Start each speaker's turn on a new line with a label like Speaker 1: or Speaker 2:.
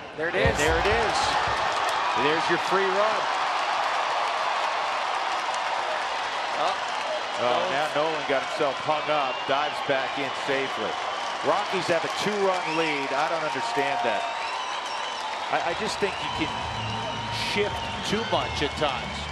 Speaker 1: There it is.
Speaker 2: And there it is. There's your free run. Now Nolan got himself hung up, dives back in safely. Rockies have a 2-run lead. I don't understand that. I just think you can shift too much at times.